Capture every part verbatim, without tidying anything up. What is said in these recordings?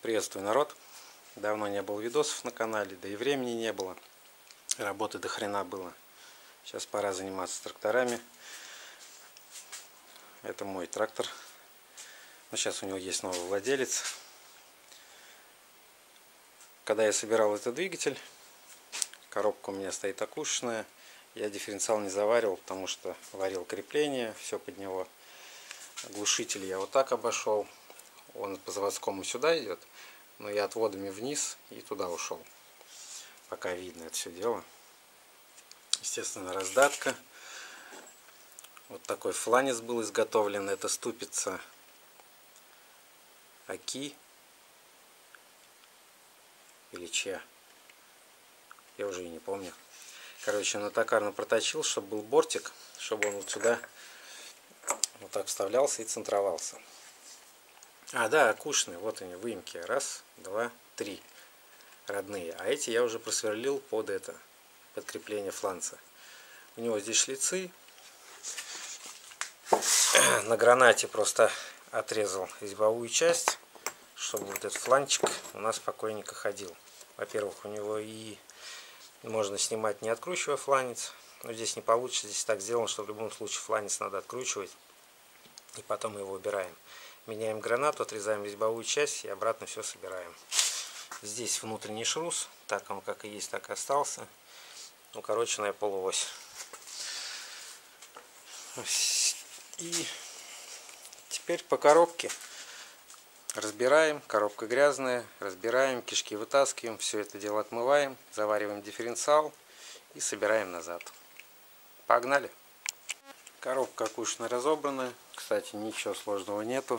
Приветствую, народ! Давно не было видосов на канале, да и времени не было. Работы до хрена было. Сейчас пора заниматься тракторами. Это мой трактор. Но сейчас у него есть новый владелец. Когда я собирал этот двигатель, коробка у меня стоит окушенная. Я дифференциал не заваривал, потому что варил крепление, все под него. Глушитель я вот так обошел. Он по заводскому сюда идет, но я отводами вниз и туда ушел. Пока видно это все дело. Естественно, раздатка. Вот такой фланец был изготовлен. Это ступица Аки или чья. Я уже и не помню. Короче, на токарно проточил, чтобы был бортик, чтобы он вот сюда вот так вставлялся и центровался. А, да, окушенные. Вот они, выемки. Раз, два, три. Родные. А эти я уже просверлил под это, под крепление фланца. У него здесь шлицы. На гранате просто отрезал резьбовую часть, чтобы вот этот фланчик у нас спокойненько ходил. Во-первых, у него и можно снимать, не откручивая фланец. Но здесь не получится. Здесь так сделано, что в любом случае фланец надо откручивать. И потом мы его убираем. Меняем гранату, отрезаем резьбовую часть и обратно все собираем. Здесь внутренний шрус. Так он как и есть, так и остался. Укороченная полуось. И теперь по коробке. Разбираем. Коробка грязная. Разбираем. Кишки вытаскиваем. Все это дело отмываем. Завариваем дифференциал. И собираем назад. Погнали! Коробка окушенно разобранная. Кстати, ничего сложного нету.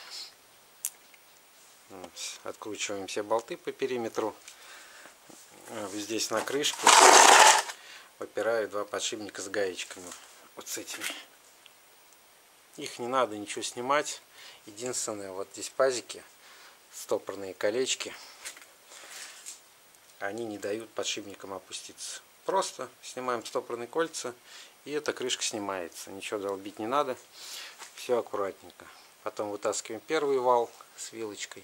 Откручиваем все болты по периметру. Здесь на крышке выпирают два подшипника с гаечками. Вот с этими. Их не надо ничего снимать. Единственное, вот здесь пазики, стопорные колечки. Они не дают подшипникам опуститься. Просто снимаем стопорные кольца. И эта крышка снимается. Ничего долбить не надо. Все аккуратненько. Потом вытаскиваем первый вал с вилочкой.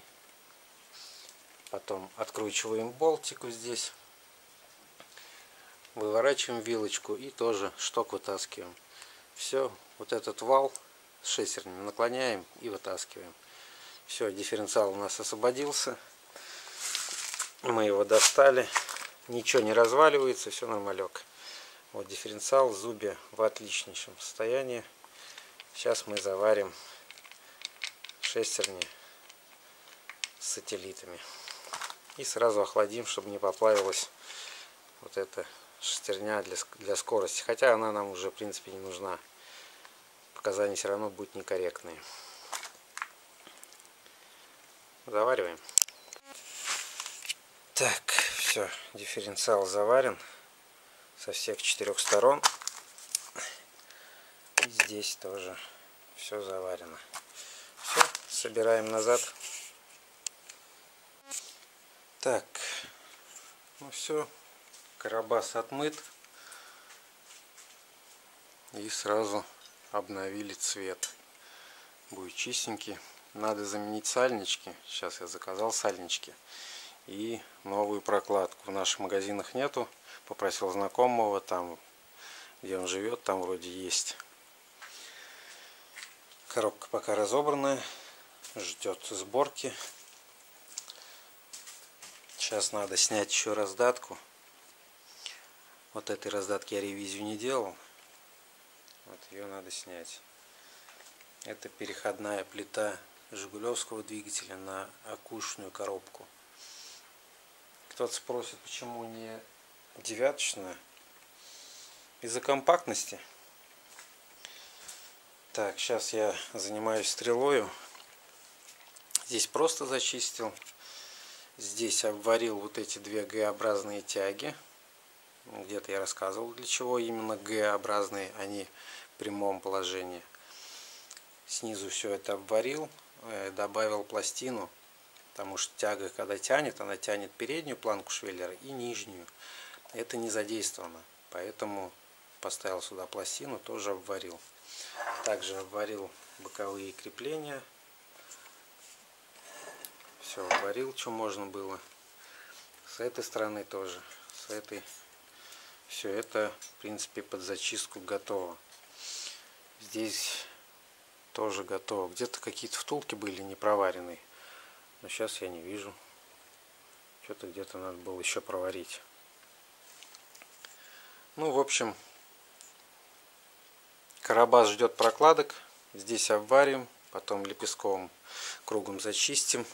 Потом откручиваем болтик вот здесь. Выворачиваем вилочку и тоже шток вытаскиваем. Все, вот этот вал с шестернями наклоняем и вытаскиваем. Все, дифференциал у нас освободился. Мы его достали. Ничего не разваливается, все нормалек. Вот дифференциал зубья в отличнейшем состоянии. Сейчас мы заварим шестерни с сателлитами. И сразу охладим, чтобы не поплавилась вот эта шестерня для, для скорости. Хотя она нам уже в принципе не нужна. Показания все равно будут некорректные. Завариваем. Так, все, дифференциал заварен со всех четырех сторон. И здесь тоже все заварено. Все, собираем назад. Так, ну все, карабас отмыт. И сразу обновили цвет. Будет чистенький. Надо заменить сальнички. Сейчас я заказал сальнички. И новую прокладку. В наших магазинах нету. Попросил знакомого, там где он живет, там вроде есть. Коробка пока разобранная. Ждет сборки. Сейчас надо снять еще раздатку. Вот этой раздатки я ревизию не делал. Вот ее надо снять. Это переходная плита жигулевского двигателя на окушенную коробку. Кто-то спросит, почему не девяточная? Из-за компактности. Так, сейчас я занимаюсь стрелою. Здесь просто зачистил. Здесь обварил вот эти две Г-образные тяги. Где-то я рассказывал, для чего именно Г-образные, а не в прямом положении. Снизу все это обварил. Добавил пластину. Потому что тяга, когда тянет, она тянет переднюю планку швеллера и нижнюю. Это не задействовано. Поэтому поставил сюда пластину, тоже обварил. Также обварил боковые крепления. все обварил, что можно было. С этой стороны тоже. С этой. Все это, в принципе, под зачистку готово. Здесь тоже готово. Где-то какие-то втулки были не проваренные. Но сейчас я не вижу. Что-то где-то надо было еще проварить. Ну, в общем, карабас ждет прокладок. Здесь обварим, потом лепестковым кругом зачистим.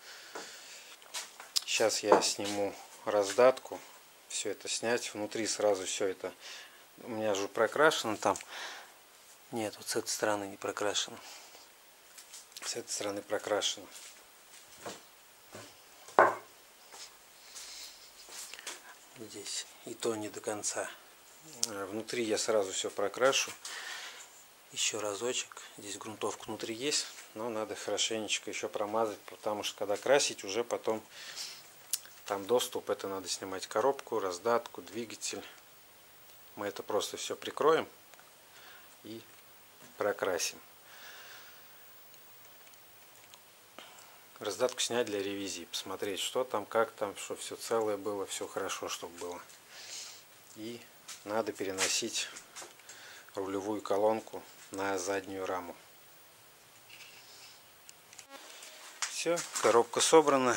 Сейчас я сниму раздатку. Все это снять. Внутри сразу все это. У меня же прокрашено там. Нет, вот с этой стороны не прокрашено. С этой стороны прокрашено. Здесь и то не до конца. Внутри я сразу все прокрашу. Еще разочек. Здесь грунтовка внутри есть, но надо хорошенечко еще промазать, потому что когда красить, уже потом там доступ, это надо снимать коробку, раздатку, двигатель. Мы это просто все прикроем и прокрасим. Раздатку снять для ревизии, посмотреть, что там, как там, чтобы все целое было, все хорошо, чтобы было. И надо переносить рулевую колонку на заднюю раму. Все, коробка собрана.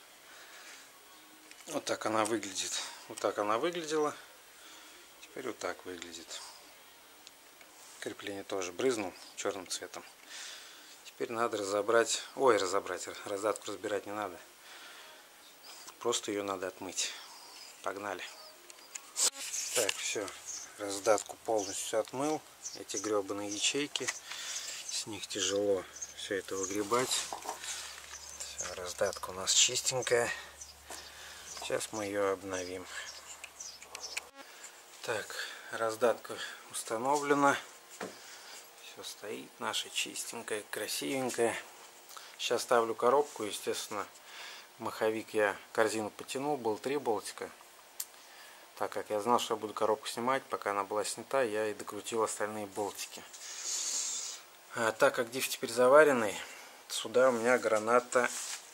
Вот так она выглядит. Вот так она выглядела. Теперь вот так выглядит. Крепление тоже брызнул черным цветом. Теперь надо разобрать, ой, разобрать, раздатку разбирать не надо. Просто ее надо отмыть. Погнали. Так, все, раздатку полностью отмыл. Эти гребаные ячейки, с них тяжело все это выгребать. Все, раздатка у нас чистенькая. Сейчас мы ее обновим. Так, раздатка установлена. Все стоит, наша чистенькая, красивенькая. Сейчас ставлю коробку, естественно, маховик я корзину потянул, был три болтика. Так как я знал, что я буду коробку снимать, пока она была снята, я и докрутил остальные болтики. А так как диф теперь заваренный, сюда у меня граната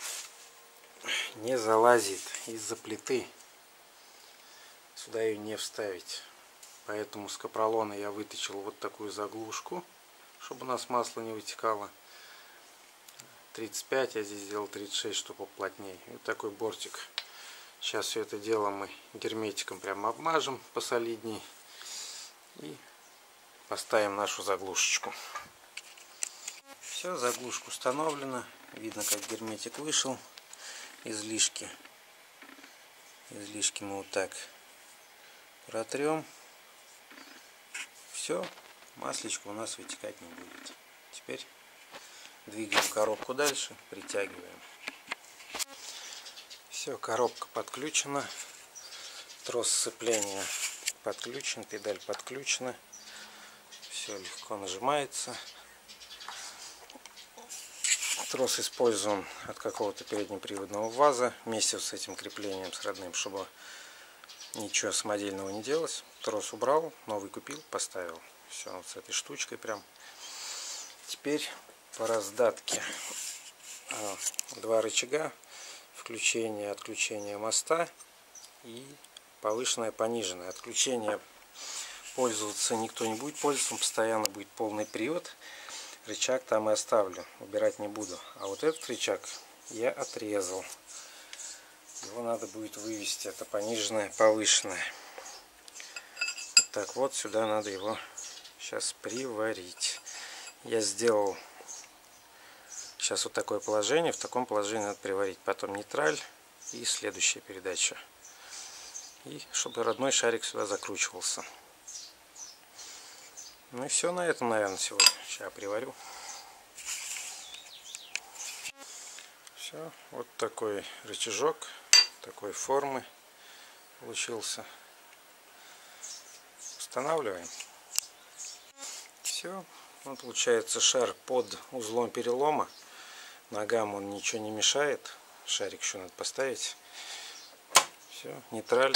не залазит из-за плиты. Сюда ее не вставить. Поэтому с капролона я вытащил вот такую заглушку, чтобы у нас масло не вытекало. тридцать пять, я здесь сделал тридцать шесть, чтобы поплотнее. И вот такой бортик. Сейчас все это дело мы герметиком прямо обмажем посолидней. И поставим нашу заглушечку. Все, заглушка установлена. Видно, как герметик вышел. Излишки. Излишки мы вот так протрем. Все, маслечко у нас вытекать не будет. Теперь двигаем коробку дальше, притягиваем. Все, коробка подключена. Трос сцепления подключен, педаль подключена. Все легко нажимается. Трос использован от какого-то переднеприводного ВАЗа вместе с этим креплением, с родным, чтобы ничего самодельного не делалось. Трос убрал, новый купил, поставил. Все, вот с этой штучкой прям. Теперь по раздатке. Два рычага. Включение, отключение моста и повышенное, пониженное. Отключение пользоваться никто не будет пользоваться, он постоянно будет полный привод. Рычаг там и оставлю, убирать не буду. А вот этот рычаг я отрезал. Его надо будет вывести. Это пониженное, повышенное. Вот так вот сюда надо его сейчас приварить. Я сделал сейчас вот такое положение. В таком положении надо приварить. Потом нейтраль и следующая передача. И чтобы родной шарик сюда закручивался. Ну и все на этом, наверное, сегодня. Сейчас приварю. Все, вот такой рычажок, такой формы получился. Устанавливаем. Все, он получается шар под узлом перелома. Ногам он ничего не мешает. Шарик еще надо поставить. Все, нейтраль.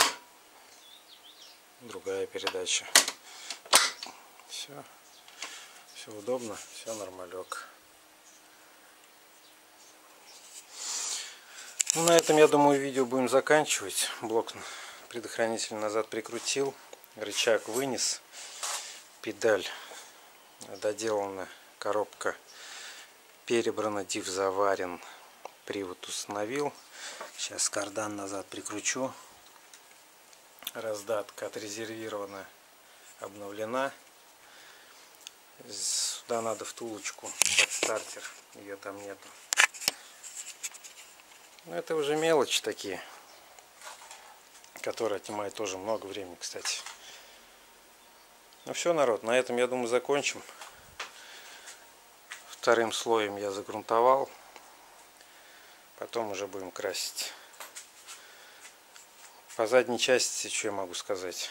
Другая передача. Все, все удобно, все нормалек. Ну, на этом, я думаю, видео будем заканчивать. Блок предохранитель назад прикрутил, рычаг вынес, педаль доделана, коробка перебрана, диф заварен, привод установил. Сейчас кардан назад прикручу. Раздатка отрезервирована, обновлена. Сюда надо втулочку под стартер, ее там нету. Но это уже мелочи такие, которые отнимают тоже много времени, кстати. Ну все, народ, на этом, я думаю, закончим. Вторым слоем я загрунтовал. Потом уже будем красить. По задней части, что я могу сказать?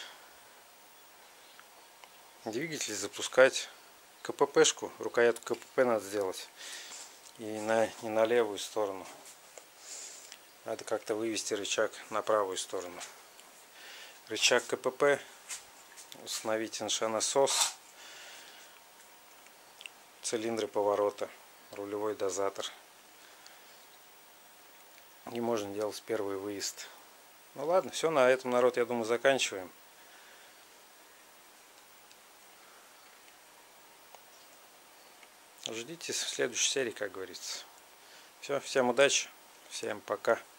Двигатель запускать. КППшку, рукоятку КПП надо сделать. И на, не на левую сторону. Надо как-то вывести рычаг на правую сторону. Рычаг КПП. Установить эн-ша-насос. Цилиндры поворота. Рулевой дозатор. И можно делать первый выезд. Ну ладно, все, на этом, народ, я думаю, заканчиваем. Ждите следующей серии, как говорится. Все, всем удачи, всем пока.